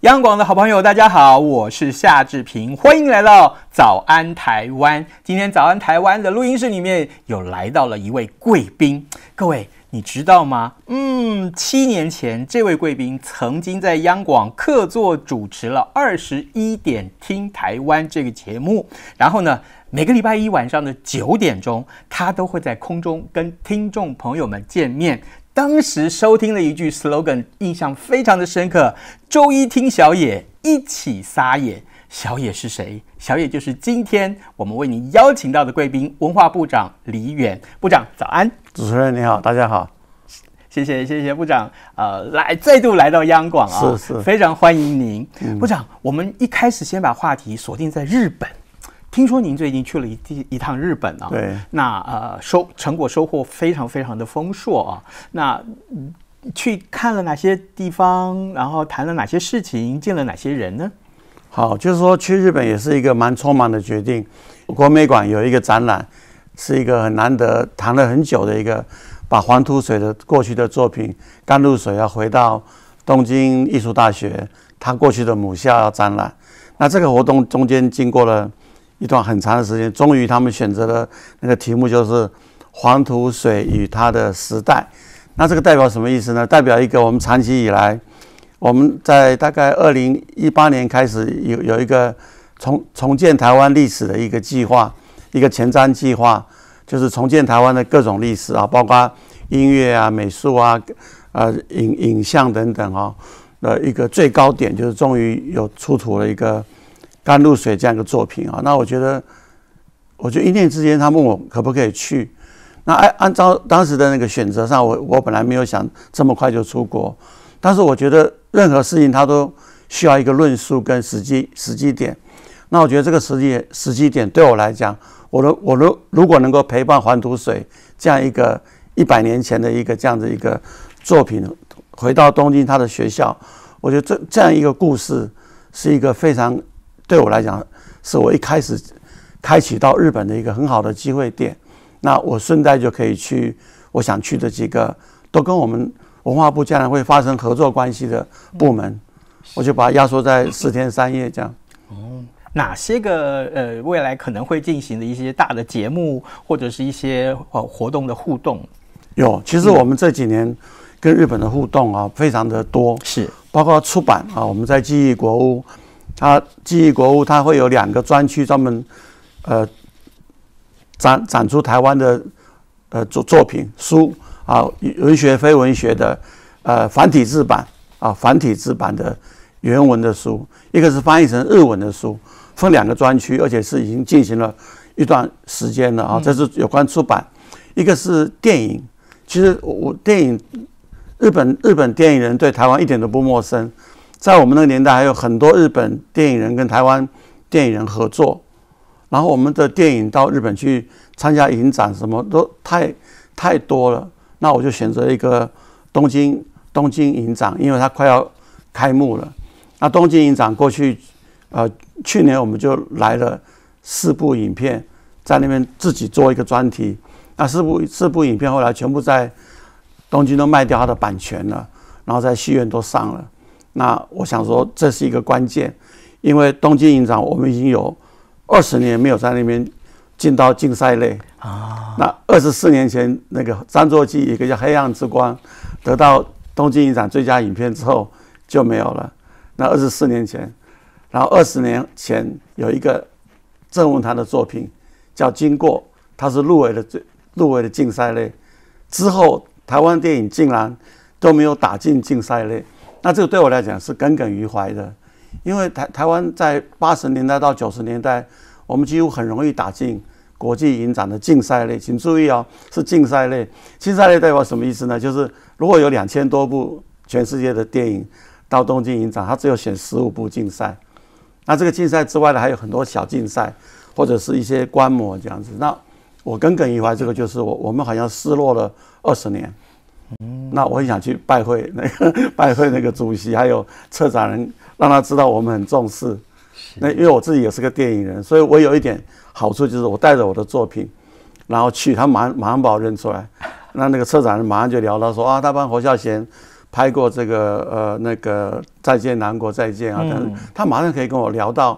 央广的好朋友，大家好，我是夏志平，欢迎来到早安台湾。今天早安台湾的录音室里面有来到了一位贵宾，各位你知道吗？7年前这位贵宾曾经在央广客座主持了21点听台湾这个节目，然后呢，每个礼拜一晚上的9点钟，他都会在空中跟听众朋友们见面。当时收听了一句 slogan， 印象非常的深刻，周一听小野，一起撒野。小野是谁？小野就是今天我们为您邀请到的贵宾，文化部长李远部长，早安。 主持人你好，大家好。 谢谢部长，再度来到央广啊， 是非常欢迎您。部长，我们一开始先把话题锁定在日本。听说您最近去了一趟日本啊？ 对。 那成果收获非常非常的丰硕啊。那去看了哪些地方？然后谈了哪些事情？见了哪些人呢？ 好，就是说去日本也是一个蛮匆忙的决定。国美馆有一个展览，是一个很难得谈了很久的一个，把黄土水的过去的作品甘露水要回到东京艺术大学他过去的母校要展览。那这个活动中间经过了一段很长的时间，终于他们选择了那个题目，就是黄土水与它的时代。那这个代表什么意思呢？代表一个我们长期以来，我们在大概2018年开始有一个重建台湾历史的一个计划，一个前瞻计划，就是重建台湾的各种历史啊，包括音乐啊、美术啊、影像等等啊的一个最高点，就是终于有出土了一个甘露水这样一个作品啊。那我觉得一念之间，他问我可不可以去。那按照当时的那个选择上，我本来没有想这么快就出国，但是我觉得任何事情它都需要一个论述跟时机点。那我觉得这个时机点对我来讲，我如果能够陪伴黄土水这样一个100年前的一个这样的一个作品回到东京他的学校，我觉得这样一个故事是一个非常对我来讲，是我一开始开启到日本的一个很好的机会点。那我顺带就可以去我想去的几个都跟我们文化部将来会发生合作关系的部门，我就把它压缩在4天3夜这样。 哪些个未来可能会进行的一些大的节目，或者是一些活动的互动？ 有，其实我们这几年跟日本的互动啊非常的多，是包括出版啊，我们在记忆国屋，记忆国屋它会有2个专区专门展出台湾的作品书啊，文学非文学的繁体字版的原文的书，一个是翻译成日文的书，分2个专区，而且是已经进行了一段时间了啊。这是有关出版，一个是电影。其实日本电影人对台湾一点都不陌生，在我们那个年代还有很多日本电影人跟台湾电影人合作。然后我们的电影到日本去参加影展，什么都太多了。那我就选择一个东京影展，因为它快要开幕了。那东京影展过去，去年我们就来了4部影片，在那边自己做一个专题。那四部影片后来全部在东京都卖掉它的版权了，然后在戏院都上了。那我想说这是一个关键，因为东京影展我们已经有20年没有在那边进到竞赛类啊。那24年前那个张作骥一个叫《黑暗之光》得到东京影展最佳影片之后就没有了。那24年前，然后20年前有一个郑文灿的作品叫《经过》，它是入围的竞赛类，之后台湾电影竟然都没有打进竞赛类，那这个对我来讲是耿耿于怀的。因为台湾在80年代到90年代，我们几乎很容易打进国际影展的竞赛类。请注意哦，是竞赛类。竞赛类代表什么意思呢？就是如果有2000多部全世界的电影到东京影展，它只有选15部竞赛。那这个竞赛之外的还有很多小竞赛，或者是一些观摩这样子。那我耿耿于怀，这个就是我们好像失落了20年。那我很想去拜会那个主席，还有策展人，让他知道我们很重视。那因为我自己也是个电影人，所以我有一点好处，就是我带着我的作品，然后去，他马上把我认出来。那个策展人马上就聊到说啊，他帮侯孝贤拍过这个那个再见南国再见啊，但是他马上可以跟我聊到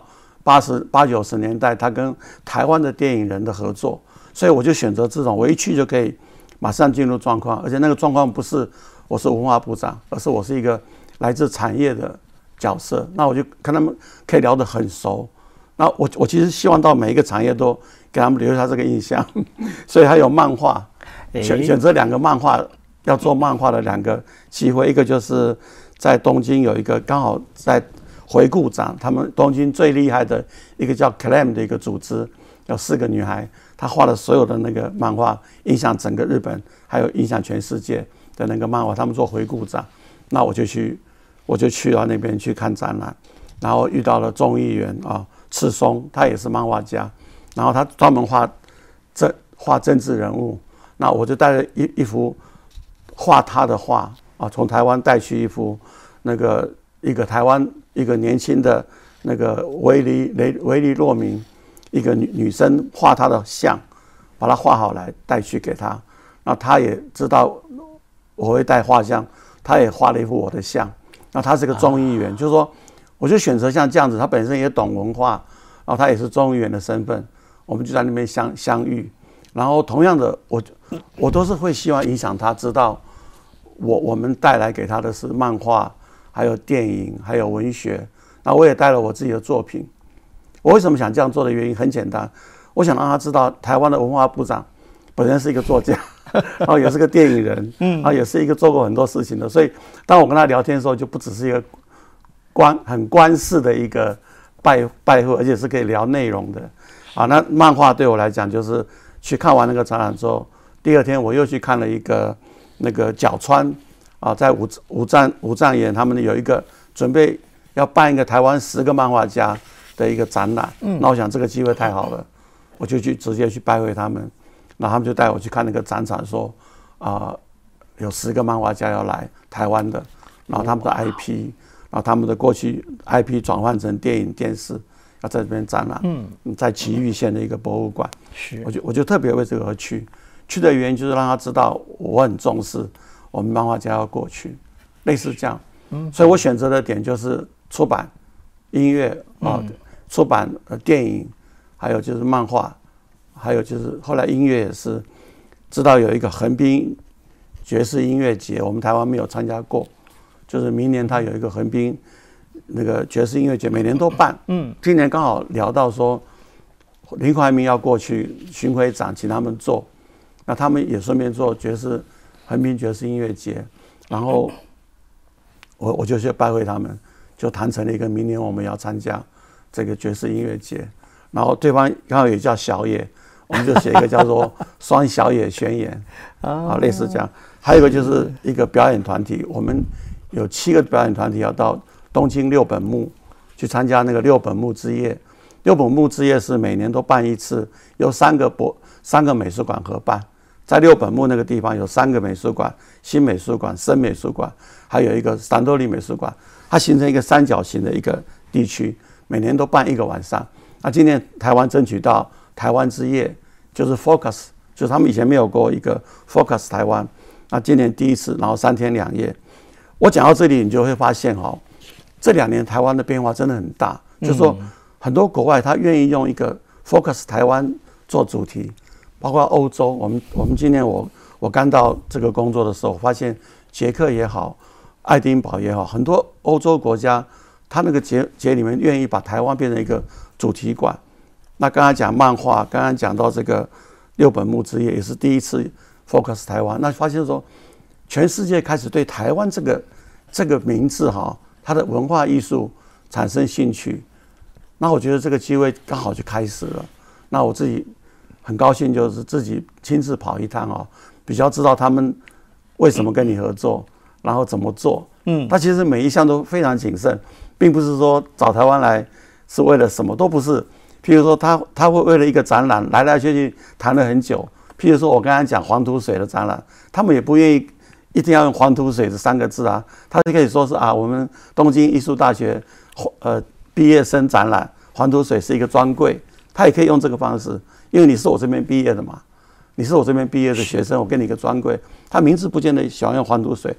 80、90年代他跟台湾的电影人的合作，所以我就选择这种，我一去就可以马上进入状况，而且那个状况不是我是文化部长，而是我是一个来自产业的角色，那我就跟他们可以聊得很熟。那我其实希望到每一个产业都给他们留下这个印象，所以还有漫画，选择2个漫画要做漫画的2个机会，一个就是在东京有一个刚好在回顾展，他们东京最厉害的一个叫 CLAM 的一个组织，有4个女孩，她画了所有的那个漫画，影响整个日本，还有影响全世界的那个漫画，他们做回顾展，那我就去到那边去看展览，然后遇到了众议员啊。赤松，他也是漫画家，然后他专门画政治人物，那我就带了一幅画他的画啊，从台湾带去一幅那个一个台湾一个年轻的那个维利洛明一个女生画她的像，把它画好来带去给他，那他也知道我会带画像，他也画了一幅我的像，那他是个众议员，就是说。我就选择像这样子，他本身也懂文化，然后他也是众议员的身份，我们就在那边相遇。然后同样的，我都是会希望影响他，知道我们带来给他的是漫画，还有电影，还有文学。那我也带了我自己的作品。我为什么想这样做的原因很简单，我想让他知道台湾的文化部长本身是一个作家，然后也是个电影人，然后也是一个做过很多事情的。所以当我跟他聊天的时候，就不只是一个。很官式的一个拜会，而且是可以聊内容的啊。那漫画对我来讲，就是去看完那个展览之后，第2天我又去看了一个那个角川啊，在五藏岩他们有一个准备要办一个台湾10个漫画家的一个展览。那我想这个机会太好了，我就直接去拜会他们，然后他们就带我去看那个展场，说有10个漫画家要来台湾的，然后他们的 IP。然后他们的过去 IP 转换成电影、电视，要在这边展览。在埼玉县的一个博物馆，我就特别为这个而去。去的原因就是让他知道我很重视我们漫画家要过去，类似这样。所以我选择的点就是出版、音乐出版电影，还有就是漫画，还有就是后来音乐也是知道有一个横滨爵士音乐节，我们台湾没有参加过。就是明年他有一个横滨那个爵士音乐节，每年都办。今年刚好聊到说林怀民要过去巡回展，请他们做，那他们也顺便做横滨爵士音乐节，然后我就去拜会他们，就谈成了一个明年我们要参加这个爵士音乐节，然后对方刚好也叫小野，我们就写一个叫做双小野宣言啊，类似这样。还有一个就是一个表演团体，我们有7个表演团体要到东京六本木去参加那个六本木之夜。六本木之夜是每年都办一次，由3个美术馆合办。在六本木那个地方有3个美术馆，新美术馆、深美术馆，还有一个三多利美术馆，它形成一个三角形的一个地区，每年都办1个晚上。那今年台湾争取到台湾之夜，就是 Focus， 就是他们以前没有过一个 Focus 台湾，那今年第一次，然后3天2夜。我讲到这里，你就会发现这2年台湾的变化真的很大，就是说很多国外他愿意用一个 Focus 台湾做主题，包括欧洲。我们今年我刚到这个工作的时候，发现捷克也好，爱丁堡也好，很多欧洲国家，他那个节里面愿意把台湾变成一个主题馆。那刚才讲漫画，刚刚讲到这个六本木之夜，也是第一次 Focus 台湾。那发现说，全世界开始对台湾这个名字它的文化艺术产生兴趣。那我觉得这个机会刚好就开始了。那我自己很高兴，就是自己亲自跑一趟比较知道他们为什么跟你合作，然后怎么做。他其实每一项都非常谨慎，并不是说找台湾来是为了什么，都不是。譬如说他会为了一个展览来来去去谈了很久。譬如说我刚才讲黄土水的展览，他们也不愿意一定要用黄土水这3个字啊，他就可以说是我们东京艺术大学毕业生展览，黄土水是一个专柜，他也可以用这个方式，因为你是我这边毕业的嘛，你是我这边毕业的学生，我给你一个专柜，他名字不见得喜欢用黄土水，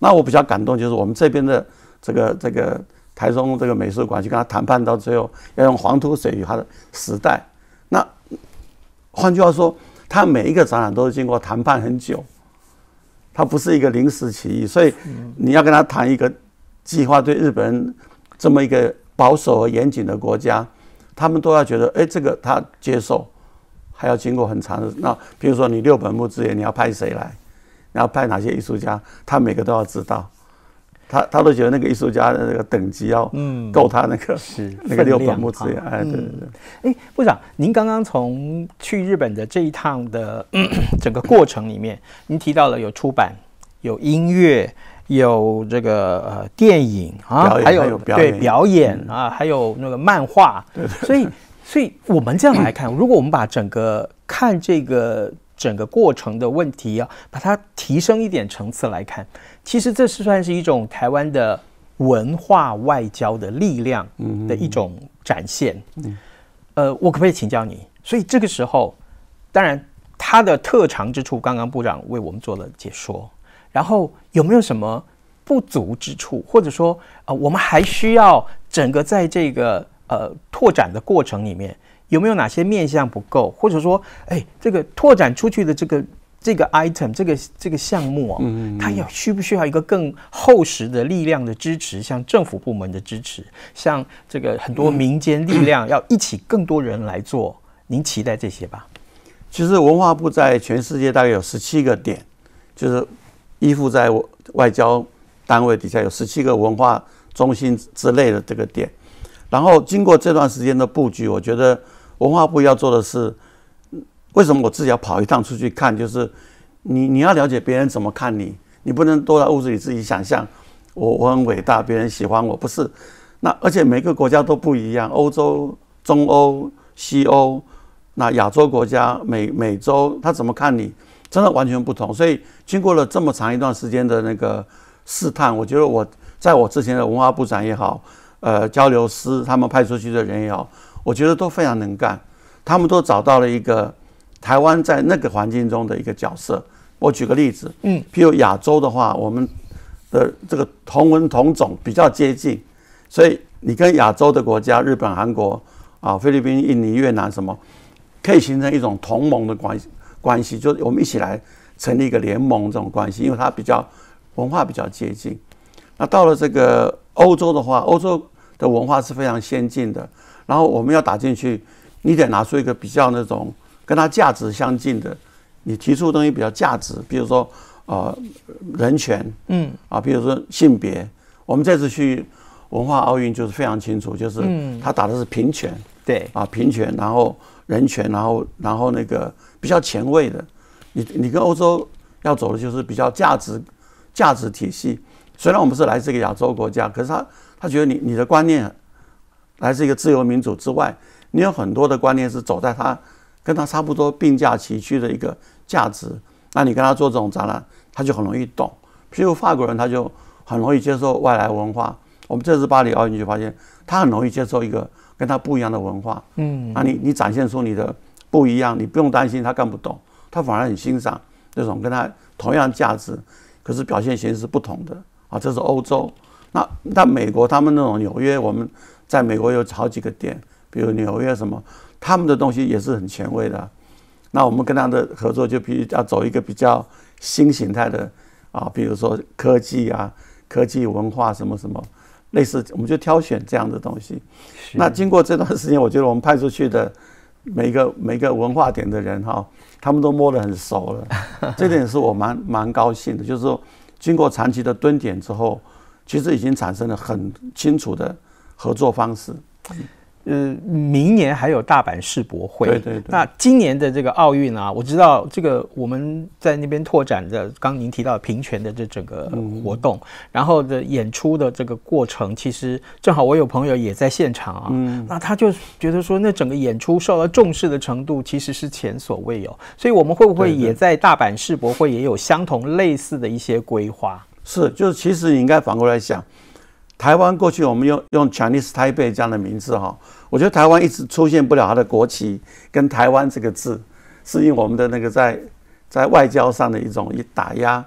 那我比较感动，就是我们这边的这个台中这个美术馆去跟他谈判，到最后要用黄土水与他的时代。那换句话说，他每一个展览都是经过谈判很久，他不是一个临时起意，所以你要跟他谈一个计划，对日本人这么一个保守和严谨的国家，他们都要觉得，这个他接受，还要经过很长的。那比如说你6本木之夜，你要派谁来？你要派哪些艺术家？他每个都要知道。他都觉得那个艺术家的那个等级要够他那个那个6本木之夜。 对。部长，您刚刚从去日本的这一趟的整个过程里面，您提到了有出版、有音乐、有这个电影啊，还有表演啊，还有那个漫画。对。所以我们这样来看，如果我们把整个看这个整个过程的问题啊，把它提升一点层次来看，其实这是算是一种台湾的文化外交的力量的一种展现。我可不可以请教你？所以这个时候，当然它的特长之处，刚刚部长为我们做了解说。然后有没有什么不足之处，或者说我们还需要整个在这个拓展的过程里面，有没有哪些面向不够，或者说，这个拓展出去的这个 item 这个项目它需不需要一个更厚实的力量的支持，像政府部门的支持，像这个很多民间力量要一起更多人来做？您期待这些吧？ 其实文化部在全世界大概有17个点，就是依附在外交单位底下有17个文化中心之类的这个点。然后经过这段时间的布局，我觉得文化部要做的是，为什么我自己要跑一趟出去看？就是你要了解别人怎么看你，你不能都在屋子里自己想象我很伟大，别人喜欢我，不是。那而且每个国家都不一样，欧洲、中欧、西欧，那亚洲国家、美洲，他怎么看你，真的完全不同。所以经过了这么长一段时间的那个试探，我觉得我在我之前的文化部长也好，交流师他们派出去的人也好，我觉得都非常能干，他们都找到了一个台湾在那个环境中的一个角色。我举个例子，譬如亚洲的话，我们的这个同文同种比较接近，所以你跟亚洲的国家，日本、韩国啊、菲律宾、印尼、越南什么，可以形成一种同盟的关系，就是我们一起来成立一个联盟这种关系，因为它比较文化比较接近。那到了这个欧洲的话，欧洲的文化是非常先进的，然后我们要打进去，你得拿出一个比较那种跟它价值相近的，你提出的东西比较价值，比如说人权，比如说性别。我们这次去文化奥运就是非常清楚，就是他打的是平权， 对啊， 平权，然后人权，然后那个比较前卫的，你跟欧洲要走的就是比较价值体系。虽然我们是来自一个亚洲国家，可是他觉得你的观念来自一个自由民主之外，你有很多的观念是走在跟他差不多并驾齐驱的一个价值。那你跟他做这种展览，他就很容易懂。譬如法国人，他就很容易接受外来文化。我们这次巴黎奥运就发现，他很容易接受一个跟他不一样的文化。那你展现出你的不一样，你不用担心他看不懂，他反而很欣赏那种跟他同样价值，可是表现形式不同的。这是欧洲。那美国他们那种纽约，我们在美国有好几个点，比如纽约什么，他们的东西也是很前卫的。那我们跟他的合作就要走一个比较新形态的比如说科技科技文化什么什么类似，我们就挑选这样的东西。那经过这段时间，我觉得我们派出去的每个文化点的人他们都摸得很熟了，这点是我蛮高兴的，就是说经过长期的蹲点之后，其实已经产生了很清楚的合作方式。 明年还有大阪世博会， 对。 那今年的这个奥运我知道这个我们在那边拓展的，刚您提到平权的这整个活动，然后的演出的这个过程，其实正好我有朋友也在现场那他就觉得说，那整个演出受到重视的程度其实是前所未有，所以我们会不会也在大阪世博会也有相同类似的一些规划？ 是，就是其实你应该反过来想。台湾过去我们用 Chinese Taipei 这样的名字我觉得台湾一直出现不了它的国旗跟台湾这个字，是因为我们的那个在外交上的一种打压。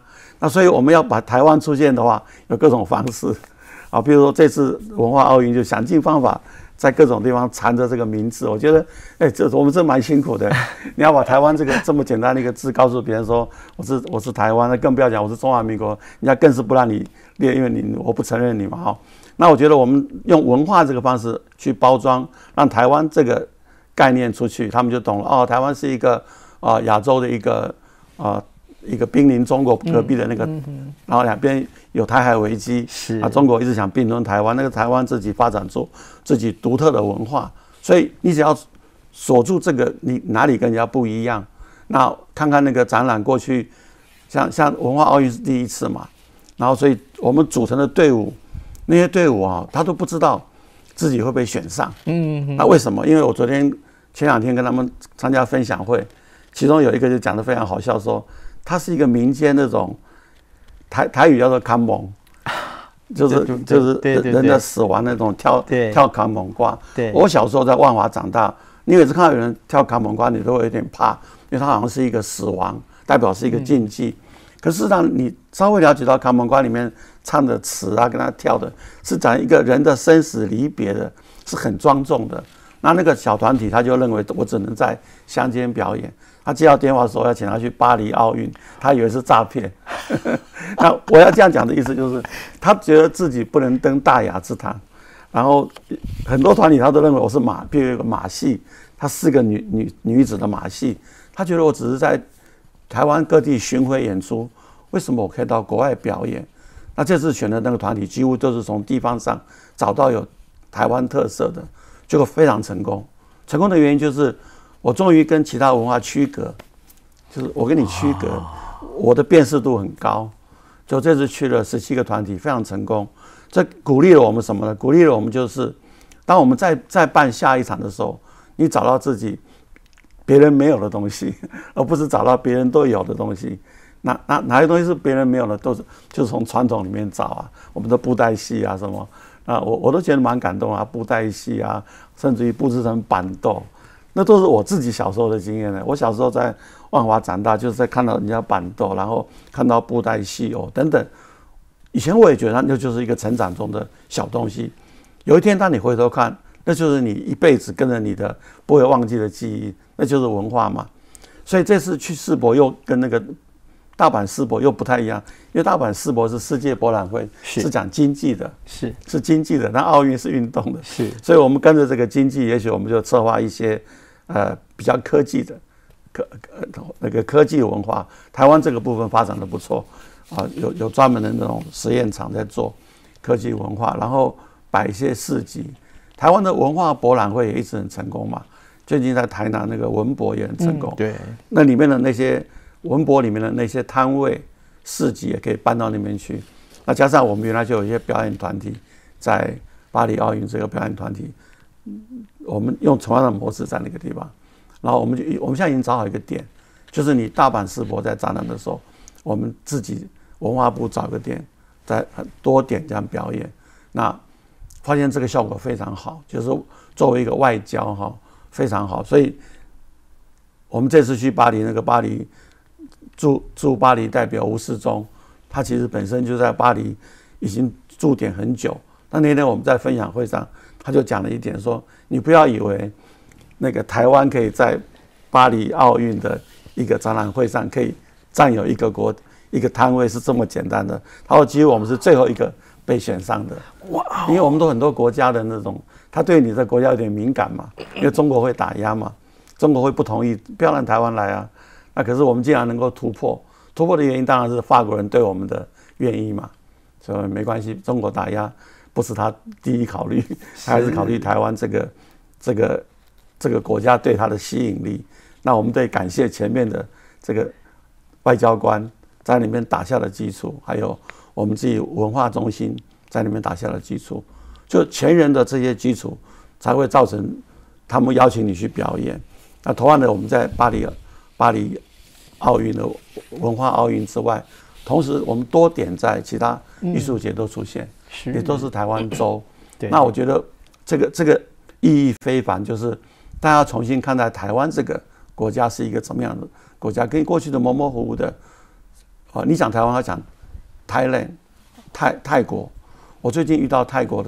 那所以我们要把台湾出现的话，有各种方式啊，比如说这次文化奥运就想尽方法在各种地方缠着这个名字。我觉得，这我们这蛮辛苦的。你要把台湾这么简单的一个字告诉别人说我是台湾，那更不要讲我是中华民国，人家更是不让你列，因为我不承认你嘛哈。那我觉得我们用文化这个方式去包装，让台湾这个概念出去，他们就懂了哦，台湾是一个亚洲的一个濒临中国隔壁的那个，然后两边有台海危机，中国一直想并吞台湾，那个台湾自己发展出自己独特的文化，所以你只要锁住这个，你哪里跟人家不一样？那看看那个展览过去，像文化奥运是第一次嘛，然后所以我们组成的队伍，那些队伍啊，他都不知道自己会被选上。那为什么？因为我前2天跟他们参加分享会，其中有一个就讲得非常好笑，说他是一个民间那种台语叫做看蒙，就是人的死亡那种跳看蒙瓜。我小时候在万华长大，你每次看到有人跳看蒙瓜，你都会有点怕，因为他好像是一个死亡，代表是一个禁忌。可是让你稍微了解到看蒙瓜里面唱的词啊，跟他跳的是讲一个人的生死离别的，是很庄重的。那个小团体他就认为我只能在乡间表演。他接到电话说要请他去巴黎奥运，他以为是诈骗。那我要这样讲的意思就是，他觉得自己不能登大雅之堂。然后很多团体他都认为我是比如有个马戏，他4个女子的马戏，他觉得我只是在台湾各地巡回演出，为什么我可以到国外表演？那这次选的那个团体几乎都是从地方上找到有台湾特色的，结果非常成功。成功的原因就是我终于跟其他文化区隔，就是我跟你区隔，我的辨识度很高。就这次去了17个团体，非常成功。这鼓励了我们什么呢？鼓励了我们就是，当我们再办下一场的时候，你找到自己别人没有的东西，而不是找到别人都有的东西。哪些东西是别人没有的，就是从传统里面找啊，我们的布袋戏啊什么啊，我都觉得蛮感动啊，布袋戏啊，甚至于布置成板豆，那都是我自己小时候的经验呢。我小时候在万华长大，就是在看到人家板豆，然后看到布袋戏等等。以前我也觉得那就是一个成长中的小东西。有一天当你回头看，那就是你一辈子跟着你的不会忘记的记忆，那就是文化嘛。所以这次去世博又跟那个大阪世博又不太一样，因为大阪世博是世界博览会，是讲经济的，是经济的，那奥运是运动的，所以我们跟着这个经济，也许我们就策划一些比较科技的那个科技文化。台湾这个部分发展的不错啊，有专门的那种实验场在做科技文化，然后摆一些市集。台湾的文化博览会也一直很成功嘛，最近在台南那个文博也很成功，对，那里面的那些文博里面的那些摊位市集也可以搬到那边去。那加上我们原来就有一些表演团体，在巴黎奥运这个表演团体，我们用同样的模式在那个地方。然后我们现在已经找好一个点，就是你大阪世博在展览的时候，我们自己文化部找个点，在多点这样表演。那发现这个效果非常好，就是作为一个外交非常好。所以我们这次去巴黎，那个巴黎驻巴黎代表吴世忠，他其实本身就在巴黎已经驻点很久。那天我们在分享会上，他就讲了一点说，你不要以为那个台湾可以在巴黎奥运的一个展览会上可以占有一个摊位是这么简单的。他说几乎我们是最后一个被选上的。哇！因为我们都很多国家的那种，他对你的国家有点敏感嘛，因为中国会打压嘛，中国会不同意，不要让台湾来啊。那可是我们既然能够突破的原因当然是法国人对我们的愿意嘛，所以没关系，中国打压不是他第一考虑，他还是考虑台湾这个国家对他的吸引力。那我们得感谢前面的这个外交官在里面打下的基础，还有我们自己文化中心在里面打下的基础，就前人的这些基础才会造成他们邀请你去表演。那同样的，我们在巴黎奥运的文化奥运之外，同时我们多点在其他艺术节都出现，也都是台湾州。那我觉得这个意义非凡，就是大家重新看待台湾这个国家是一个怎么样的国家，跟过去的模模糊糊的，你讲台湾，他讲 Thailand 泰国，我最近遇到泰国的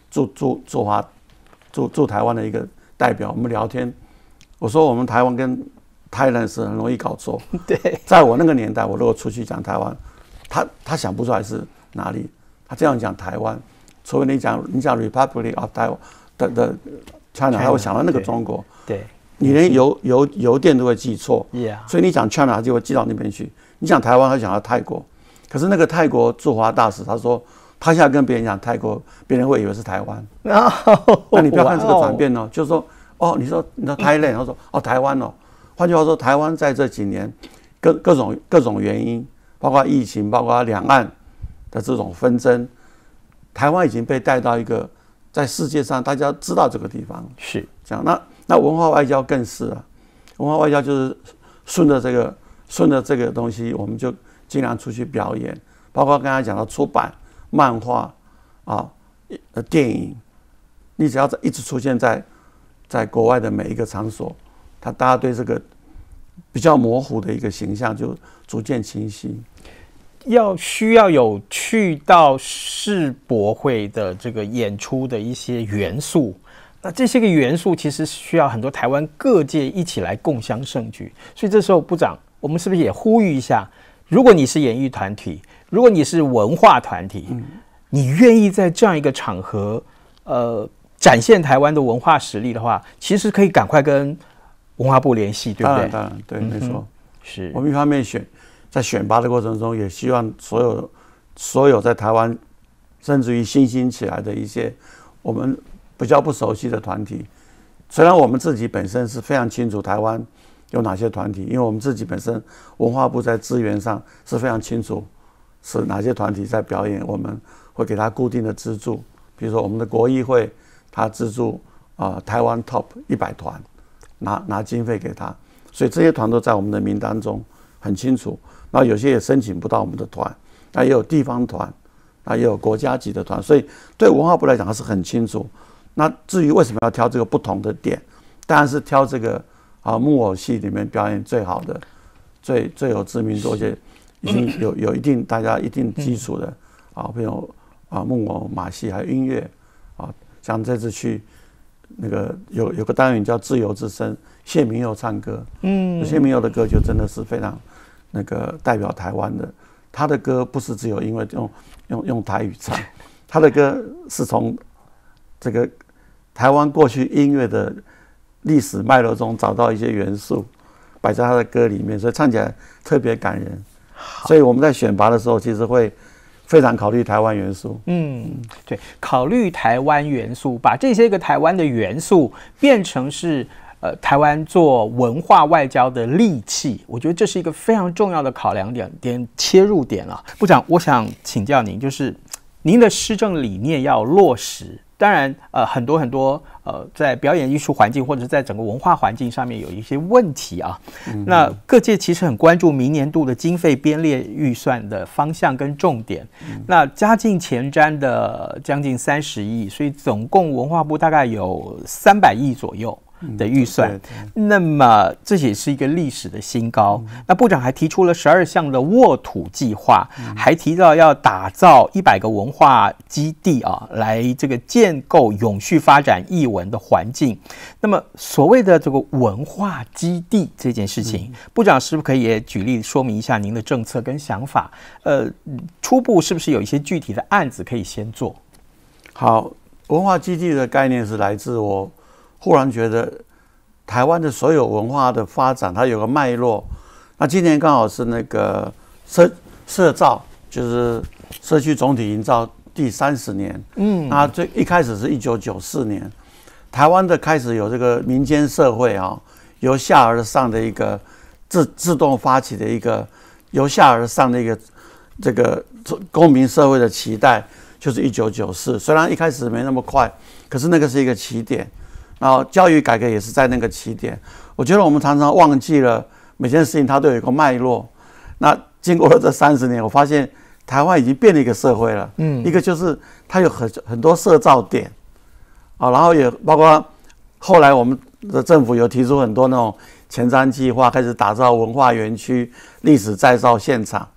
驻台湾的一个代表，我们聊天，我说我们台湾跟Thailand是很容易搞错。 对， 在我那个年代，我如果出去讲台湾，他想不出来是哪里，他这样讲台湾，除非你讲 Republic of Taiwan 的 China， 他会想到那个中国。 对， 你连邮电都会记错， 所以你讲 China 他就会寄到那边去。你讲台湾，他想到泰国，可是那个泰国驻华大使他说，他现在跟别人讲泰国，别人会以为是台湾。那你不要看这个转变哦，就是说，哦，你说 Thailand， 他说哦台湾哦，换句话说，台湾在这几年各种原因，包括疫情，包括两岸的这种纷争，台湾已经被带到一个在世界上大家知道这个地方是这样。那文化外交更是啊，文化外交就是顺着这个东西，我们就尽量出去表演，包括刚才讲到出版、漫画啊、电影，你只要一直出现在国外的每一个场所，大家对这个比较模糊的一个形象就逐渐清晰。 需要有去到世博会的这个演出的一些元素，那这些个元素其实需要很多台湾各界一起来共襄盛举。所以这时候部长，我们是不是也呼吁一下，如果你是演艺团体，如果你是文化团体，你愿意在这样一个场合展现台湾的文化实力的话，其实可以赶快跟文化部联系，对不对？ 当然，对，没错。 是我们一方面在选拔的过程中，也希望所有在台湾，甚至于新兴起来的一些我们比较不熟悉的团体，虽然我们自己本身是非常清楚台湾有哪些团体，因为我们自己本身文化部在资源上是非常清楚是哪些团体在表演，我们会给他固定的资助，比如说我们的国艺会，他资助台湾 Top 100团，拿经费给他，所以这些团都在我们的名单中很清楚。那有些也申请不到我们的团，那也有地方团，那也有国家级的团，所以对文化部来讲，它是很清楚。那至于为什么要挑这个不同的点，当然是挑这个木偶戏里面表演最好的、最有知名度，而且已经有一定大家一定基础的比如木偶、马戏还有音乐像这次去那个有个单元叫自由之声，谢明佑唱歌，谢明佑的歌就真的是非常那个代表台湾的。他的歌不是只有因为用台语唱，他的歌是从这个台湾过去音乐的历史脉络中找到一些元素，摆在他的歌里面，所以唱起来特别感人。所以我们在选拔的时候，其实会非常考虑台湾元素。 对，考虑台湾元素，把这些个台湾的元素变成是台湾做文化外交的利器，我觉得这是一个非常重要的考量点切入点了。部长，我想请教您，就是您的施政理念要落实。当然，很多在表演艺术环境或者是在整个文化环境上面有一些问题啊。那各界其实很关注明年度的经费编列预算的方向跟重点。那加进前瞻的将近30亿，所以总共文化部大概有300亿左右的预算，那么这也是一个历史的新高。那部长还提出了12项的沃土计划，还提到要打造100个文化基地来这个建构永续发展艺文的环境。那么所谓的这个文化基地这件事情，部长是不是可以也举例说明一下您的政策跟想法？初步是不是有一些具体的案子可以先做？ 好，文化基地的概念是来自我忽然觉得台湾的所有文化的发展，它有个脉络。那今年刚好是那个社造，就是社区总体营造第30年。那一开始是1994年，台湾的开始有这个民间社会由下而上的一个自动发起的一个由下而上的一个这个公民社会的期待，就是1994。虽然一开始没那么快，可是那个是一个起点。然后教育改革也是在那个起点。我觉得我们常常忘记了每件事情它都有一个脉络。那经过了这30年，我发现台湾已经变了一个社会了。一个就是它有很多社造点然后也包括后来我们的政府有提出很多那种前瞻计划，开始打造文化园区、历史再造现场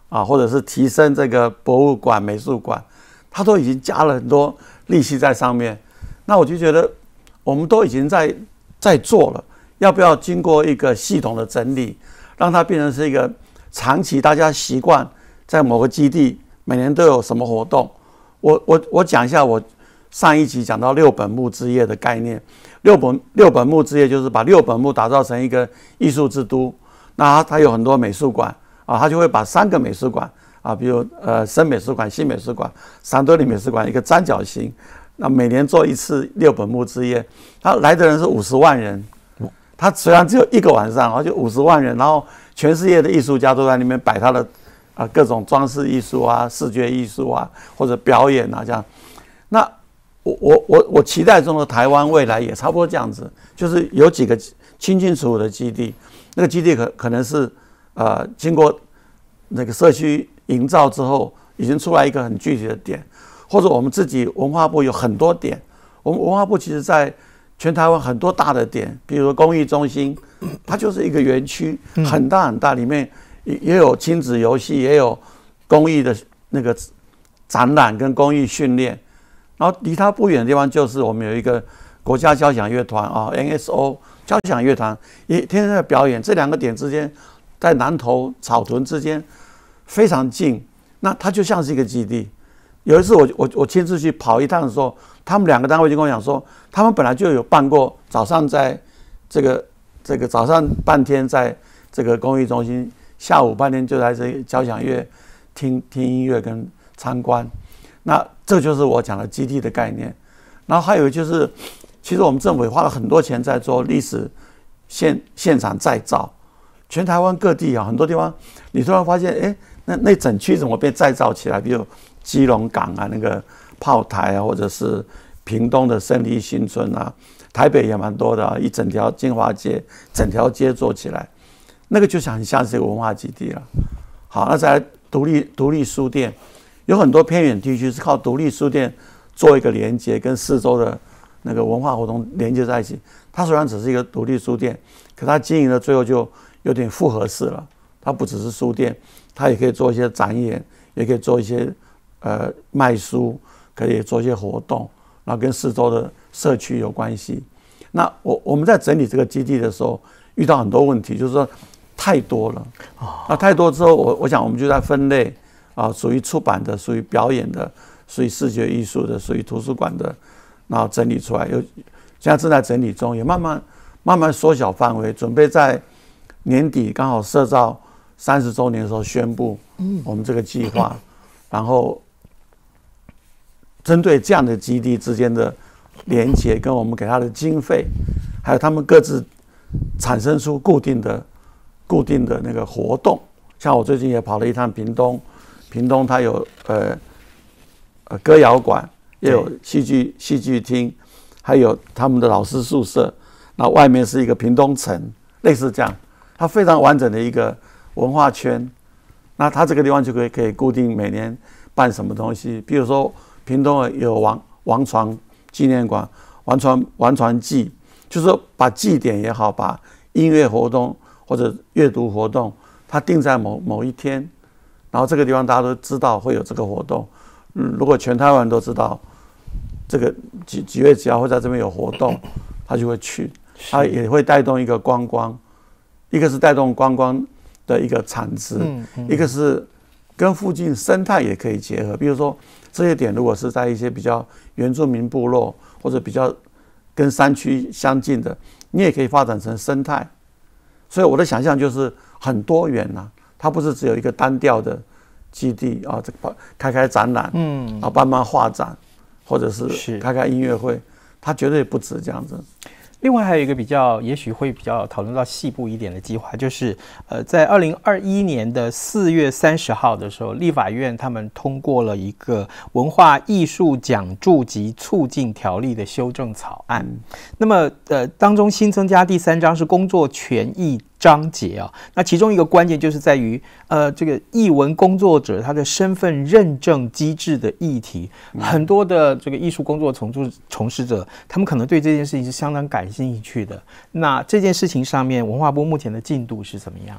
啊，或者是提升这个博物馆、美术馆，它都已经加了很多力气在上面。那我就觉得我们都已经在做了，要不要经过一个系统的整理，让它变成是一个长期大家习惯在某个基地每年都有什么活动？我讲一下，我上一集讲到六本木之夜的概念。六本木之夜就是把六本木打造成一个艺术之都。那它有很多美术馆啊，它就会把3个美术馆啊，比如深美术馆、新美术馆、三多利美术馆一个三角形。那每年做一次六本木之夜，他来的人是50万人。他虽然只有1个晚上，然后就50万人，然后全世界的艺术家都在那边摆他的各种装饰艺术啊、视觉艺术啊，或者表演啊这样。那我期待中的台湾未来也差不多这样子，就是有几个清清楚楚的基地，那个基地可能是经过那个社区营造之后，已经出来一个很具体的点。或者我们自己文化部有很多点，我们文化部其实在全台湾很多大的点，比如说公益中心，它就是一个园区，很大很大，里面也有亲子游戏，也有公益的那个展览跟公益训练。然后离它不远的地方就是我们有一个国家交响乐团啊 ，NSO 交响乐团也天天在表演。这2个点之间，在南投草屯之间非常近，那它就像是一个基地。有一次我亲自去跑一趟的时候，他们2个单位就跟我讲说，他们本来就有办过早上在这个早上半天在这个公益中心，下午半天就在这交响乐听音乐跟参观。那这就是我讲的基地的概念。然后还有就是，其实我们政府也花了很多钱在做历史现场再造，全台湾各地啊很多地方，你突然发现，那整区怎么被再造起来？比如基隆港啊，那个炮台啊，或者是屏东的胜利新村啊，台北也蛮多的啊，一整条金华街，整条街做起来，那个就很像是一个文化基地了。好，那再来独立书店，有很多偏远地区是靠独立书店做一个连接，跟四周的那个文化活动连接在一起。它虽然只是一个独立书店，可它经营的最后就有点复合式了。它不只是书店，它也可以做一些展演，也可以做一些卖书，可以做一些活动，然后跟四周的社区有关系。那我们在整理这个基地的时候，遇到很多问题，就是说太多了。那太多之后，我想我们就在分类啊，属于出版的，属于表演的，属于视觉艺术的，属于图书馆的，然后整理出来。现在正在整理中，也慢慢缩小范围，准备在年底刚好社造30周年的时候宣布我们这个计划，然后针对这样的基地之间的连结，跟我们给他的经费，还有他们各自产生出固定的那个活动。像我最近也跑了一趟屏东它有歌谣馆，也有戏剧厅，还有他们的老师宿舍，那外面是一个屏东城，类似这样，它非常完整的一个文化圈。那它这个地方就可以固定每年办什么东西，比如说屏东有王船纪念馆、王船祭，就是说把祭典也好，把音乐活动或者阅读活动，它定在某一天，然后这个地方大家都知道会有这个活动。如果全台湾都知道这个几月几号会在这边有活动，他就会去，他也会带动一个观光，一个是带动观光的一个产值，一个是跟附近生态也可以结合。比如说这些点如果是在一些比较原住民部落或者比较跟山区相近的，你也可以发展成生态。所以我的想象就是很多元啊，它不是只有一个单调的基地啊，开展览，啊，办画展，或者是开音乐会，它绝对不止这样子。 另外还有一个也许会比较讨论到细部一点的计划，就是在2021年的4月30号的时候，立法院他们通过了一个文化艺术奖助及促进条例的修正草案。那么当中新增加第3章是工作权益章节啊，那其中一个关键就是在于这个艺文工作者他的身份认证机制的议题，很多的这个艺术工作从事者，他们可能对这件事情是相当感兴趣的。那这件事情上面，文化部目前的进度是怎么样？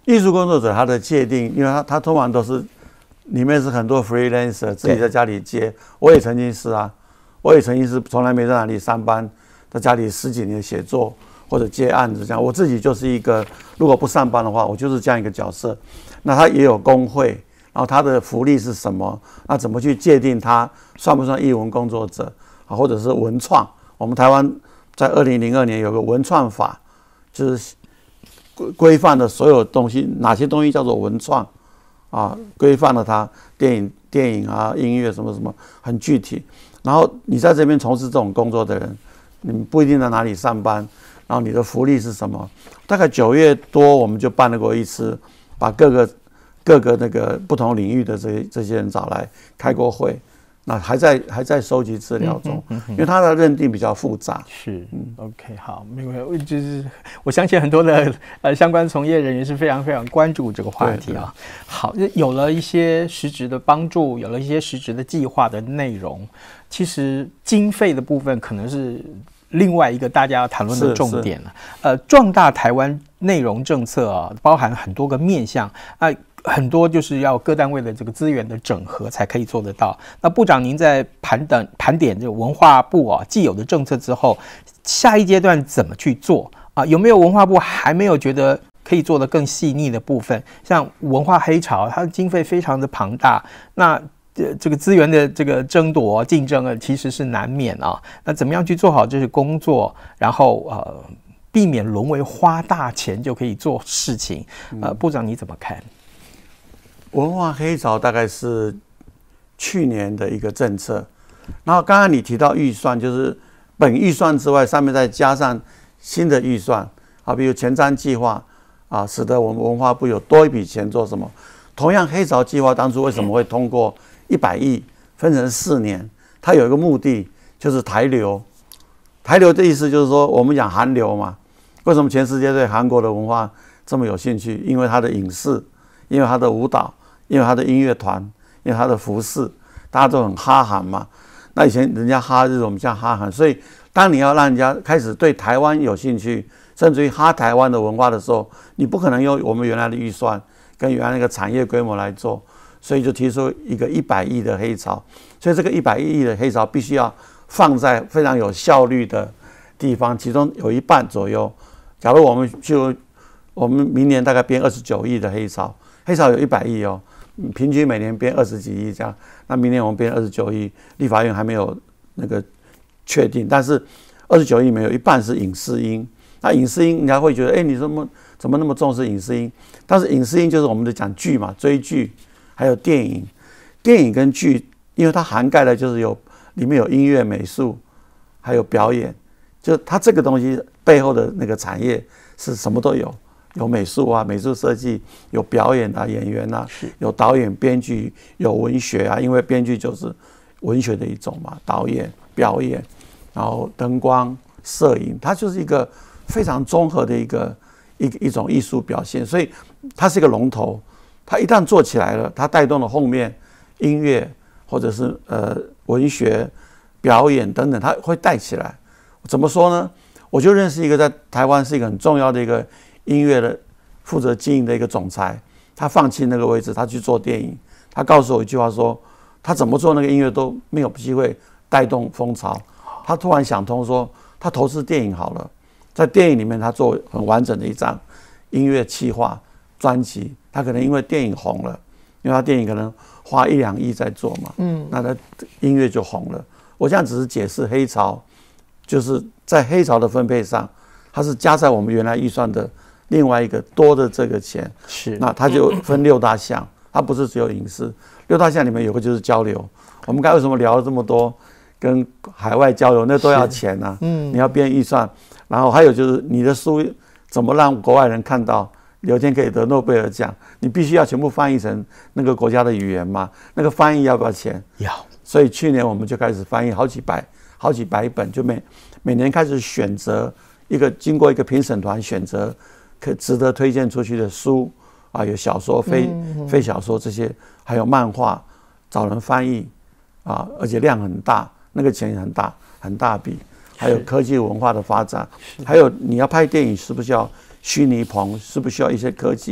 艺术工作者他的界定，因为他通常都是里面是很多 freelancer 自己在家里接，我也曾经是啊，我也曾经是从来没在哪里上班，在家里10几年写作或者接案子这样。我自己就是一个，如果不上班的话，我就是这样一个角色。那他也有工会，然后他的福利是什么？那怎么去界定他算不算艺文工作者啊，或者是文创？我们台湾在2002年有个文创法，就是规范的所有东西，哪些东西叫做文创啊？规范了它，电影啊、音乐什么什么很具体。然后你在这边从事这种工作的人，你不一定在哪里上班，然后你的福利是什么？大概9月多我们就办了过一次，把各个那个不同领域的这些人找来开过会。那还在收集资料中，因为它的认定比较复杂。 是，OK， 好，没关系，就是我相信很多的相关从业人员是非常非常关注这个话题啊。好，有了一些实质的帮助，有了一些实质的计划的内容，其实经费的部分可能是另外一个大家要谈论的重点了。壮大台湾内容政策啊，包含很多个面向啊。很多就是要各单位的这个资源的整合才可以做得到。那部长您在盘点这个文化部啊既有的政策之后，下一阶段怎么去做啊？有没有文化部还没有觉得可以做得更细腻的部分？像文化黑潮，它的经费非常的庞大，那这个资源的这个争夺竞争其实是难免啊。那怎么样去做好这些工作，然后避免沦为花大钱就可以做事情？部长你怎么看？ 文化黑潮大概是去年的一个政策，然后刚刚你提到预算，就是本预算之外，上面再加上新的预算啊，比如前瞻计划啊，使得我们文化部有多一笔钱做什么？同样，黑潮计划当初为什么会通过100亿，分成4年？它有一个目的，就是台流。台流的意思就是说，我们讲韩流嘛，为什么全世界对韩国的文化这么有兴趣？因为它的影视，因为它的舞蹈。因为他的音乐团，因为他的服饰，大家都很哈韩嘛。那以前人家哈日，我们叫哈韩。所以，当你要让人家开始对台湾有兴趣，甚至于哈台湾的文化的时候，你不可能用我们原来的预算跟原来那个产业规模来做，所以就提出一个100亿的黑潮。所以这个100亿的黑潮必须要放在非常有效率的地方，其中有一半左右。假如我们明年大概编29亿的黑潮，黑潮有100亿哦。平均每年编20几亿这样，那明年我们编29亿，立法院还没有那个确定，但是29亿里面有一半是影视音，那影视音人家会觉得，你怎么那么重视影视音？但是影视音就是我们的讲剧嘛，追剧，还有电影跟剧，因为它涵盖的就是里面有音乐、美术，还有表演，就它这个东西背后的那个产业是什么都有。有美术啊，美术设计，有表演啊，演员啊，有导演、编剧，有文学啊，因为编剧就是文学的一种嘛，导演、表演，然后灯光、摄影，它就是一个非常综合的一种艺术表现，所以它是一个龙头。它一旦做起来了，它带动了后面音乐或者是文学、表演等等，它会带起来。怎么说呢？我就认识一个在台湾是一个很重要的一个音乐的负责经营的一个总裁，他放弃那个位置，他去做电影。他告诉我一句话说，他怎么做那个音乐都没有机会带动风潮。他突然想通说，他投资电影好了，在电影里面他做很完整的一张音乐企划专辑。他可能因为电影红了，因为他电影可能花1、2亿在做嘛，那他音乐就红了。我这样只是解释黑潮，就是在黑潮的分配上，它是加在我们原来预算的另外一个多的这个钱， 是那它就分6大项，它不是只有影视。6大项里面有个就是交流。我们刚才为什么聊了这么多跟海外交流？那都要钱啊，你要编预算。然后还有就是你的书怎么让国外人看到，有一天可以得诺贝尔奖，你必须要全部翻译成那个国家的语言嘛？那个翻译要不要钱？ 要。 所以去年我们就开始翻译好几百本，就每年开始选择经过一个评审团选择可值得推荐出去的书啊，有小说、非小说这些，还有漫画，找人翻译啊，而且量很大，那个钱很大笔。还有科技文化的发展，还有你要拍电影是不是要虚拟棚，是不是需要一些科技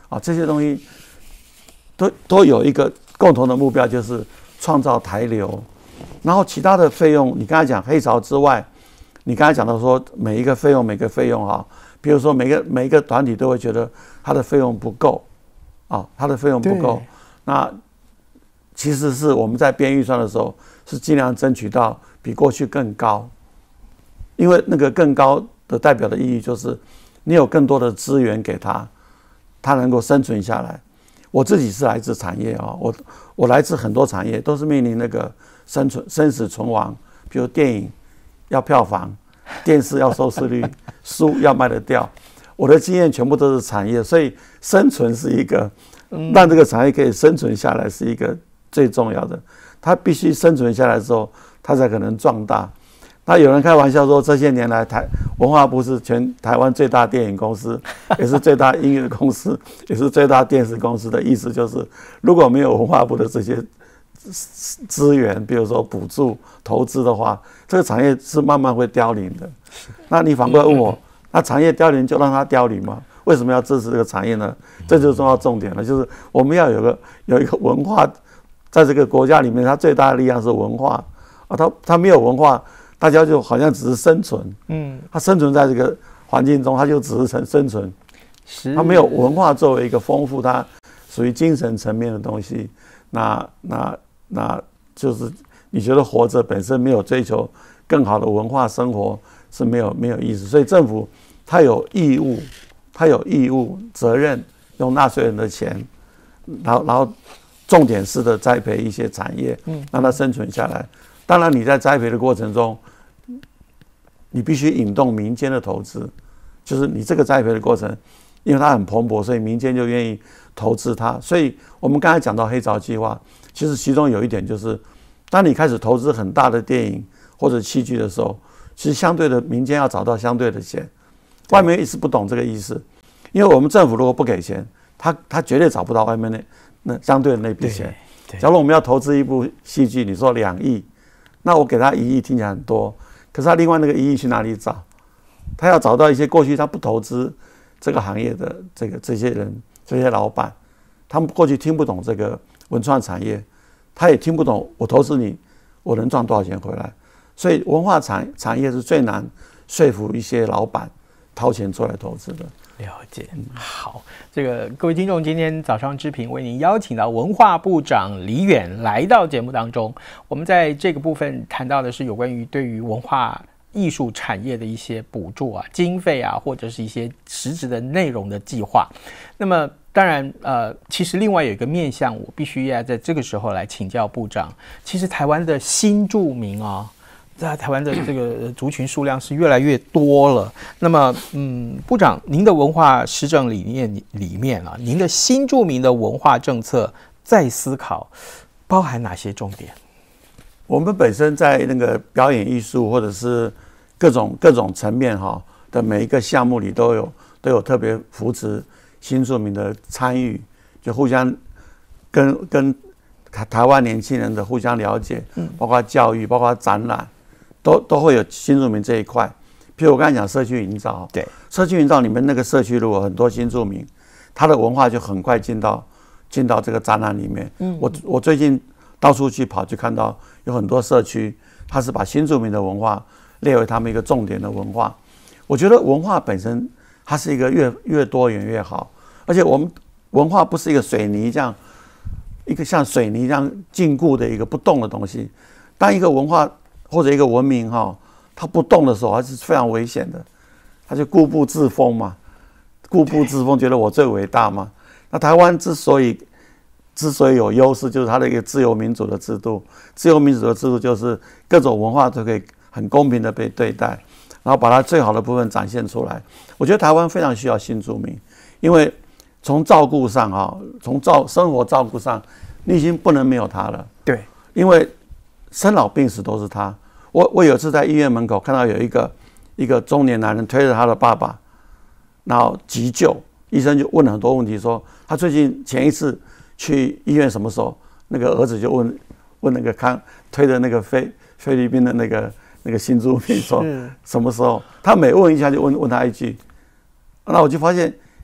啊，这些东西都有一个共同的目标，就是创造台流。然后其他的费用，你刚才讲黑潮之外，你刚才讲到说每一个费用哈，比如说每一个团体都会觉得它的费用不够啊，它的费用不够。那其实是我们在编预算的时候，是尽量争取到比过去更高，因为那个更高的代表的意义就是你有更多的资源给他，他能够生存下来。我自己是来自产业啊，我来自很多产业，都是面临那个生死存亡，比如电影要票房，电视要收视率，书要卖得掉。我的经验全部都是产业，所以生存是一个让这个产业可以生存下来是一个最重要的。它必须生存下来之后，它才可能壮大。那有人开玩笑说，这些年来文化部是全台湾最大电影公司，也是最大音乐公司，也是最大电视公司的意思就是，如果没有文化部的这些资源，比如说补助、投资的话，这个产业是慢慢会凋零的。那你反过来问我，那产业凋零就让它凋零吗？为什么要支持这个产业呢？这就是重要重点了，就是我们要有一个文化，在这个国家里面，它最大的力量是文化啊，它没有文化。大家就好像只是生存，他生存在这个环境中，他就只是生存，他没有文化作为一个丰富，他属于精神层面的东西。那就是你觉得活着本身没有追求更好的文化生活是没有意思，所以政府他有义务责任用纳税人的钱，然后重点式的栽培一些产业，让它生存下来。当然，你在栽培的过程中，你必须引动民间的投资，就是你这个栽培的过程，因为它很蓬勃，所以民间就愿意投资它。所以我们刚才讲到黑潮计划，其实其中有一点就是，当你开始投资很大的电影或者戏剧的时候，其实相对的民间要找到相对的钱，外面一直不懂这个意思，因为我们政府如果不给钱，他绝对找不到外面那相对的那笔钱。假如我们要投资一部戏剧，你说2亿。那我给他1亿听起来很多，可是他另外那个1亿去哪里找？他要找到一些过去他不投资这个行业的这些人、这些老板，他们过去听不懂这个文创产业，他也听不懂我投资你，我能赚多少钱回来。所以文化产业是最难说服一些老板掏钱出来投资的。 了解，好，这个各位听众，今天早上之平为您邀请到文化部长李远来到节目当中。我们在这个部分谈到的是有关于对于文化艺术产业的一些补助啊、经费啊，或者是一些实质的内容的计划。那么当然，其实另外有一个面向，我必须要在这个时候来请教部长。其实台湾的新住民啊，在台湾的这个族群数量是越来越多了。那么，部长，您的文化施政理念里面啊，您的新住民的文化政策再思考，包含哪些重点？ 我们本身在那个表演艺术或者是各种层面的每一个项目里都有特别扶持新住民的参与，就互相跟台湾年轻人的互相了解，包括教育，包括展览。都会有新住民这一块，譬如我刚才讲社区营造， 对， 社区营造里面那个社区如果很多新住民，他的文化就很快进到这个展览里面。我最近到处去跑，就看到有很多社区，他是把新住民的文化列为他们一个重点的文化。我觉得文化本身它是一个越多元越好，而且我们文化不是一个水泥这样，一个像水泥这样禁锢的一个不动的东西。当一个文化或者一个文明它不动的时候，它是非常危险的，它就固步自封嘛，固步自封，觉得我最伟大嘛。那台湾之所以有优势，就是它的一个自由民主的制度。自由民主的制度就是各种文化都可以很公平的被对待，然后把它最好的部分展现出来。我觉得台湾非常需要新住民，因为从照顾上从生活照顾上，你已经不能没有他了。 对， 因为生老病死都是他。我有一次在医院门口看到有一个中年男人推着他的爸爸，然后急救，医生就问了很多问题，说他最近前一次去医院什么时候？那个儿子就问那个推着那个菲律宾的那个新住民说什么时候？他每问一下就问他一句，那我就发现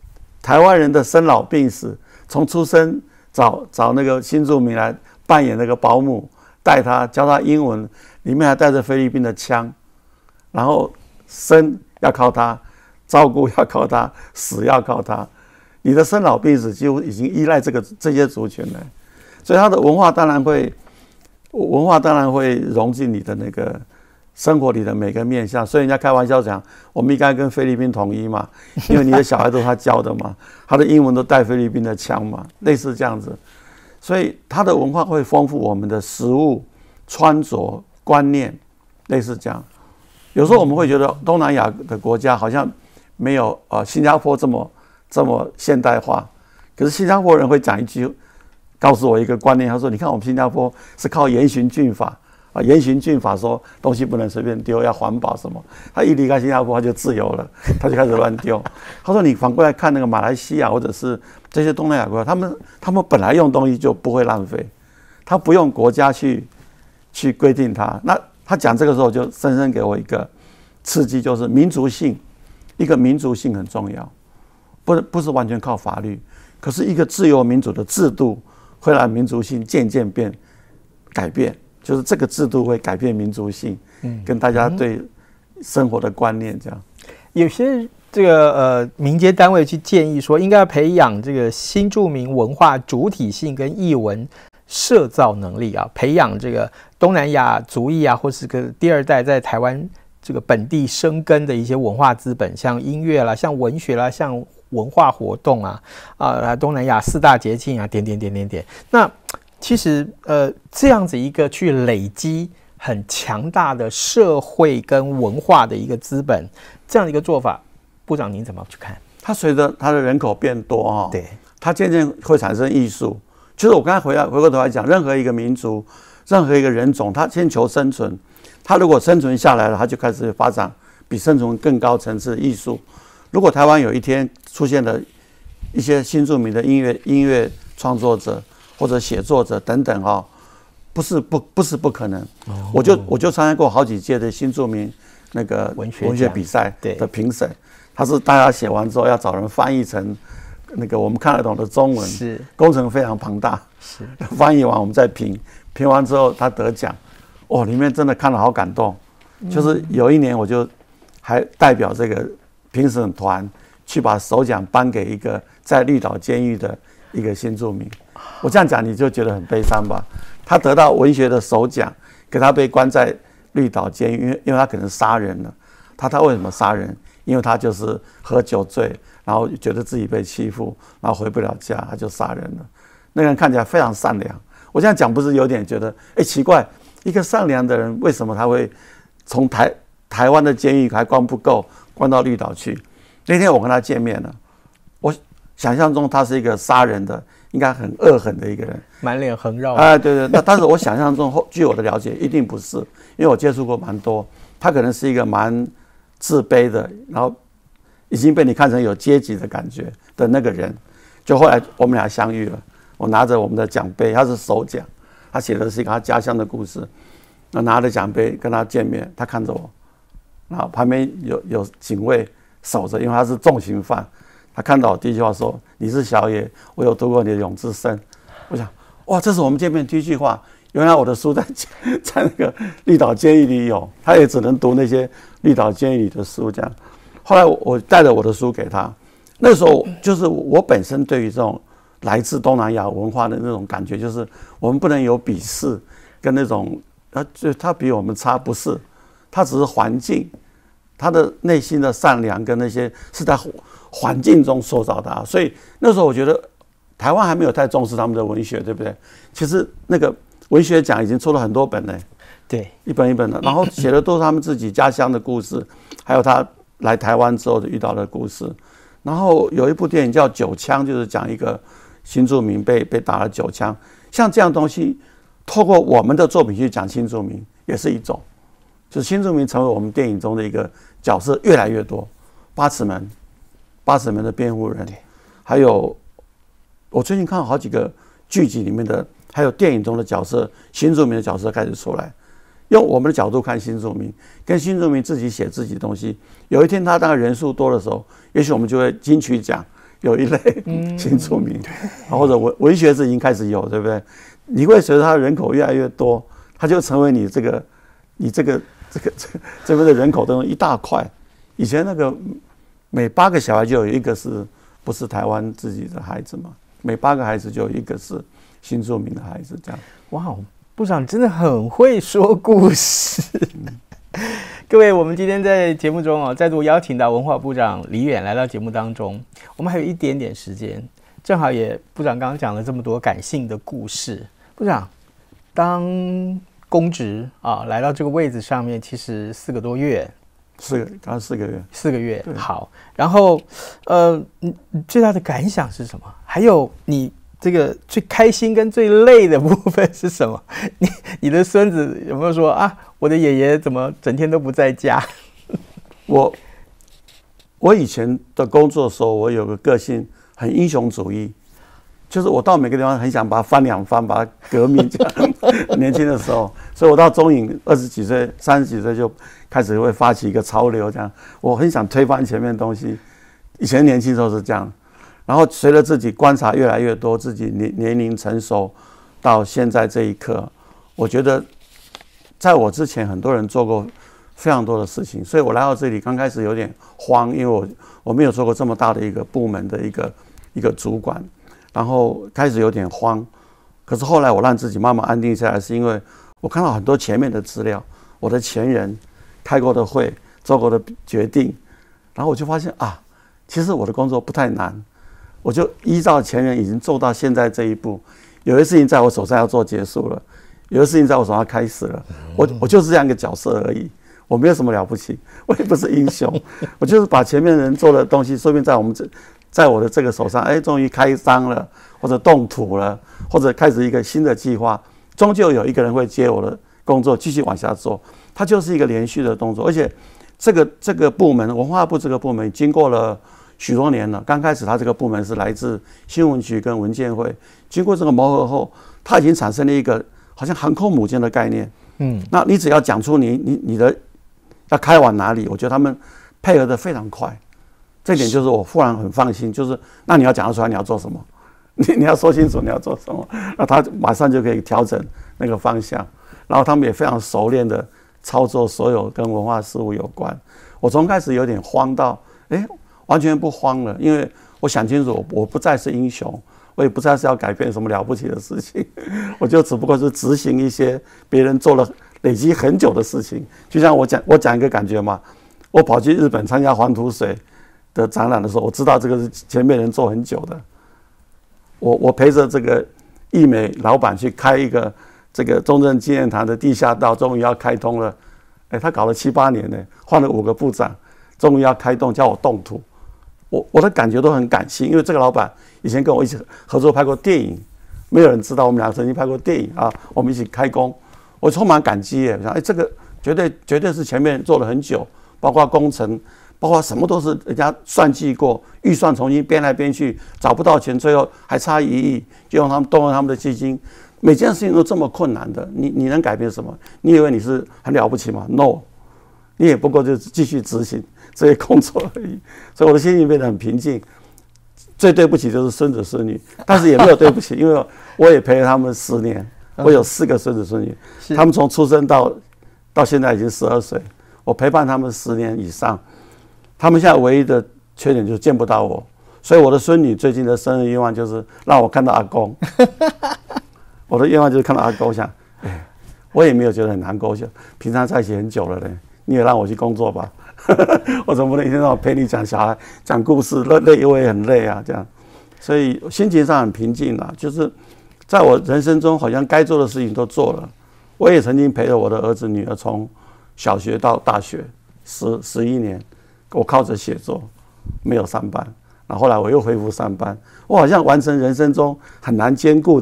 台湾人的生老病死，从出生找那个新住民来扮演那个保姆，带他教他英文，里面还带着菲律宾的腔，然后生要靠他，照顾要靠他，死要靠他。你的生老病死几乎已经依赖这些族群了，所以他的文化当然会融进你的那个生活里的每个面向。所以人家开玩笑讲，我们应该跟菲律宾统一嘛，因为你的小孩都是他教的嘛，他的英文都带菲律宾的腔嘛，类似这样子。所以他的文化会丰富我们的食物、穿着、观念，类似这样。有时候我们会觉得东南亚的国家好像没有新加坡这么现代化，可是新加坡人会讲一句，告诉我一个观念，他说：“你看我们新加坡是靠严刑峻法啊，严刑峻法说东西不能随便丢，要环保什么。他一离开新加坡，他就自由了，他就开始乱丢。他说你反过来看那个马来西亚或者是这些东南亚国家，他们本来用东西就不会浪费，他不用国家去规定它。那他讲这个时候就深深给我一个刺激，就是民族性，一个民族性很重要。”不是完全靠法律，可是一个自由民主的制度会让民族性渐渐改变，就是这个制度会改变民族性，跟大家对生活的观念这样。 有些这个民间单位去建议说，应该要培养这个新住民文化主体性跟艺文社造能力啊，培养这个东南亚族裔啊，或是个第二代在台湾这个本地生根的一些文化资本，像音乐啦，像文学啦，像文化活动东南亚4大节庆啊，点。那其实这样子一个去累积很强大的社会跟文化的一个资本，这样的一个做法，部长您怎么去看？ 它随着它的人口变多对， 它渐渐会产生艺术。就是我刚才回过头来讲，任何一个民族，任何一个人种，他先求生存，他如果生存下来了，他就开始发展比生存更高层次的艺术。如果台湾有一天出现了一些新住民的音乐创作者或者写作者等等不是不可能。我就参加过好几届的新住民那个文学比赛的评审，他是大家写完之后要找人翻译成那个我们看得懂的中文，是工程非常庞大，是翻译完我们再评完之后他得奖，里面真的看了好感动。就是有一年我就还代表这个评审团去把首奖颁给一个在绿岛监狱的一个新住民。我这样讲你就觉得很悲伤吧？他得到文学的首奖，可他被关在绿岛监狱，因为他可能杀人了。他为什么杀人？因为他就是喝酒醉，然后觉得自己被欺负，然后回不了家，他就杀人了。那个人看起来非常善良。我这样讲不是有点觉得奇怪，一个善良的人为什么他会从台湾的监狱还关不够，关到绿岛去？那天我跟他见面了，我想象中他是一个杀人的，应该很恶狠的一个人， 满脸横肉。 对，那但是我想象中，据我的了解，一定不是，因为我接触过蛮多，他可能是一个蛮自卑的，然后已经被你看成有阶级的感觉的那个人。就后来我们俩相遇了，我拿着我们的奖杯，他是首奖，他写的是一个他家乡的故事，那拿着奖杯跟他见面，他看着我，然后旁边有警卫守着，因为他是重刑犯。他看到我第一句话说：“你是小野，我有读过你的《永之声》。”我想，哇，这是我们见面第一句话。原来我的书在那个绿岛监狱里有，他也只能读那些绿岛监狱里的书这样。后来我带着我的书给他，那时候就是我本身对于这种来自东南亚文化的那种感觉，就是我们不能有鄙视跟那种他比我们差，不是，他只是环境。他的内心的善良跟那些是在环境中塑造的所以那时候我觉得台湾还没有太重视他们的文学，对不对？其实那个文学奖已经出了很多本了，对，一本一本的，然后写的都是他们自己家乡的故事，还有他来台湾之后遇到的故事。然后有一部电影叫《九枪》，就是讲一个新住民被打了9枪。像这样东西，透过我们的作品去讲新住民，也是一种。就是新住民成为我们电影中的一个角色越来越多，八尺门的辩护人，还有我最近看了好几个剧集里面的，还有电影中的角色，新住民的角色开始出来，用我们的角度看新住民，跟新住民自己写自己的东西。有一天他当然人数多的时候，也许我们就会金曲奖有一类新住民，或者文学是已经开始有，对不对？你会随着他的人口越来越多，他就成为你这边的人口当中一大块。以前那个每8个小孩就有一个是不是台湾自己的孩子嘛？每8个孩子就有一个是新住民的孩子，这样。 哇，部长真的很会说故事。各位，我们今天在节目中再度邀请到文化部长李远来到节目当中。我们还有一点点时间，正好也部长刚刚讲了这么多感性的故事。部长当公职来到这个位置上面，其实4个多月。 刚4个月。 4个月，好。然后你最大的感想是什么？还有你这个最开心跟最累的部分是什么？你的孙子有没有说啊，我的爷爷怎么整天都不在家？ 我以前的工作的时候，我有个个性很英雄主义，就是我到每个地方很想把它翻两番，把它革命这样。年轻的时候，所以我到中影20几岁、30几岁就开始会发起一个潮流，这样我很想推翻前面的东西。以前年轻时候是这样，然后随着自己观察越来越多，自己年龄成熟到现在这一刻，我觉得在我之前很多人做过非常多的事情，所以我来到这里刚开始有点慌，因为我没有做过这么大的一个部门的一个主管，然后开始有点慌。可是后来我让自己慢慢安定下来，是因为我看到很多前面的资料，我的前人开过的会、做过的决定，然后我就发现其实我的工作不太难，我就依照前人已经做到现在这一步。有些事情在我手上要做结束了，有些事情在我手上开始了，我就是这样一个角色而已，我没有什么了不起，我也不是英雄，我就是把前面人做的东西，说不定在我的这个手上，终于开张了，或者动土了，或者开始一个新的计划，终究有一个人会接我的工作，继续往下做。它就是一个连续的动作，而且这个部门，文化部这个部门，经过了许多年了。刚开始，它这个部门是来自新闻局跟文建会，经过这个磨合后，它已经产生了一个好像航空母舰的概念。那你只要讲出你的要开往哪里，我觉得他们配合的非常快。这点就是我忽然很放心，就是那你要讲得出来你要做什么，你要说清楚你要做什么，那他马上就可以调整那个方向。然后他们也非常熟练的操作所有跟文化事务有关。我从开始有点慌到完全不慌了，因为我想清楚，我不再是英雄，我也不再是要改变什么了不起的事情，我就只不过是执行一些别人做了累积很久的事情。就像我讲一个感觉嘛，我跑去日本参加黄土水的展览的时候，我知道这个是前面人做很久的。我陪着这个义美老板去开一个这个中正纪念堂的地下道，终于要开通了。他搞了7、8年呢，换了5个部长，终于要开动，叫我动土。我的感觉都很感性，因为这个老板以前跟我一起合作拍过电影，没有人知道我们俩曾经拍过电影我们一起开工，我充满感激耶。我想这个绝对是前面做了很久，包括工程，包括什么都是人家算计过，预算重新编来编去，找不到钱，最后还差1亿，就动用他们的基金。每件事情都这么困难的，你能改变什么？你以为你是很了不起吗 ？No， 你也不过就是继续执行这些工作而已。所以我的心情变得很平静。最对不起就是孙子孙女，但是也没有对不起，因为我也陪了他们10年，我有4个孙子孙女，他们从出生到现在已经12岁，我陪伴他们10年以上。他们现在唯一的缺点就是见不到我，所以我的孙女最近的生日愿望就是让我看到阿公。我的愿望就是看到阿公，想，我也没有觉得很难过，平常在一起很久了嘞，你也让我去工作吧，我总不能一天到晚陪你讲小孩、讲故事，累我也很累啊，这样，所以心情上很平静啦，就是在我人生中好像该做的事情都做了。我也曾经陪着我的儿子女儿从小学到大学11年，我靠着写作，没有上班，然后后来我又恢复上班，我好像完成人生中很难兼顾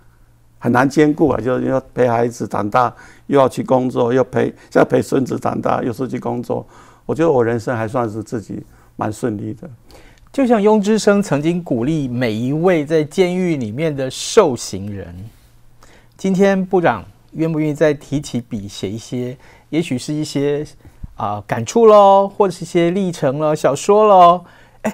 就是要陪孩子长大，又要去工作，现在陪孙子长大，又出去工作。我觉得我人生还算是自己蛮顺利的。 就像庸之生曾经鼓励每一位在监狱里面的受刑人，今天部长愿不愿意再提起笔写一些，也许是一些感触咯，或者是一些历程咯、小说咯？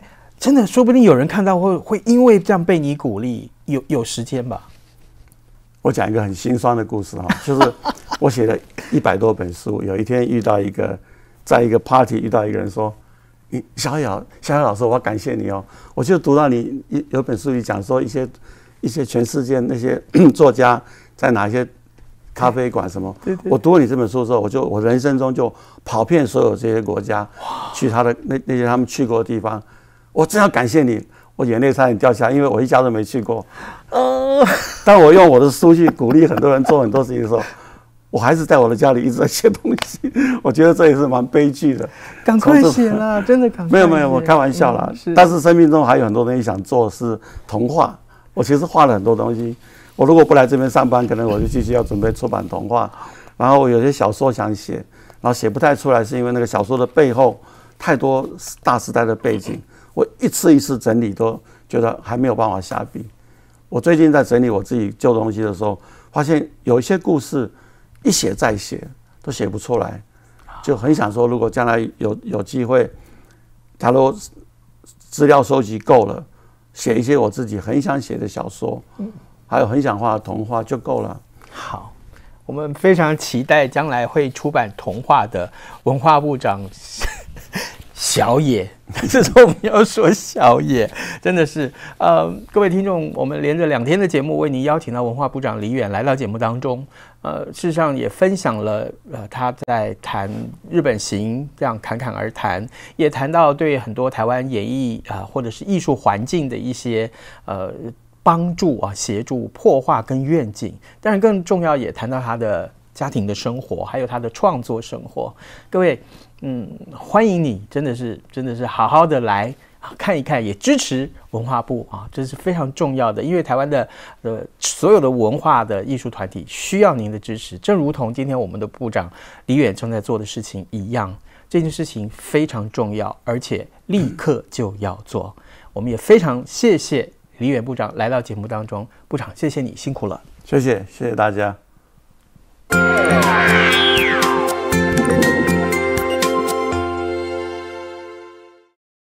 真的说不定有人看到会因为这样被你鼓励，有时间吧。 我讲一个很心酸的故事哈，就是我写了100多本书，有一天在一个 party 遇到一个人说：“小姚老师，我要感谢你哦，我就读到你有本书里讲说一些全世界那些作家在哪些咖啡馆什么，我读了你这本书的时候，我人生中就跑遍所有这些国家，去那些他们去过的地方，我真要感谢你。”我眼泪差点掉下来，因为我一家都没去过。当我用我的书去鼓励很多人做很多事情的时候，我还是在我的家里一直在写东西。我觉得这也是蛮悲剧的。 赶快写啦，真的赶快写。 没有，我开玩笑啦。但是生命中还有很多东西想做，是童话。我其实画了很多东西。我如果不来这边上班，可能我就继续要准备出版童话。然后我有些小说想写，然后写不太出来，是因为那个小说的背后太多大时代的背景。我一次一次整理，都觉得还没有办法下笔。我最近在整理我自己旧东西的时候，发现有一些故事一写再写都写不出来，就很想说，如果将来有机会，假如资料收集够了，写一些我自己很想写的小说，还有很想画的童话就够了。 好，我们非常期待将来会出版童话的文化部长小野，这时候我们要说小野，真的是各位听众，我们连着2天的节目为您邀请到文化部长李远来到节目当中，事实上也分享了他在谈日本行这样侃侃而谈，也谈到对很多台湾演艺或者是艺术环境的一些帮助协助破化跟愿景，当然更重要也谈到他的家庭的生活，还有他的创作生活。各位，欢迎你，真的是好好的来看一看，也支持文化部这是非常重要的，因为台湾的所有的文化的艺术团体需要您的支持，正如同今天我们的部长李远正在做的事情一样，这件事情非常重要，而且立刻就要做。我们也非常谢谢李远部长来到节目当中，部长谢谢你辛苦了， 谢谢大家。